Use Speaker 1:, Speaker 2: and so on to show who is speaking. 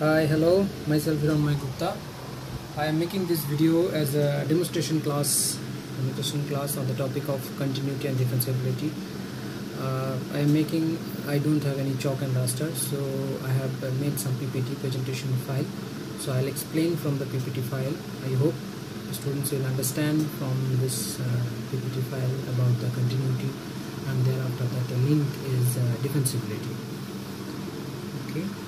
Speaker 1: Hi, hello, myself Hiranmay Gupta. I am making this video as a demonstration class on the topic of continuity and defensibility. I don't have any chalk and raster, so I have made some PPT presentation file. So I'll explain from the PPT file. I hope the students will understand from this PPT file about the continuity, and thereafter that the link is defensibility. Okay.